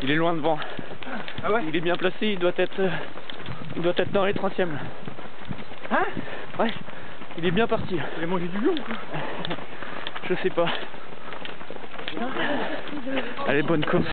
Il est loin devant. Ah ouais? Il est bien placé, il doit être dans les 30e. Hein? Ouais, il est bien parti. Il a mangé du lion ou quoi? Je sais pas. Allez, bonne course.